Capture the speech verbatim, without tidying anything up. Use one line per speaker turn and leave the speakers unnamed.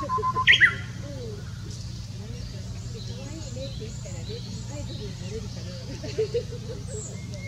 可愛いねって言ったらね、アイドルになれるかな。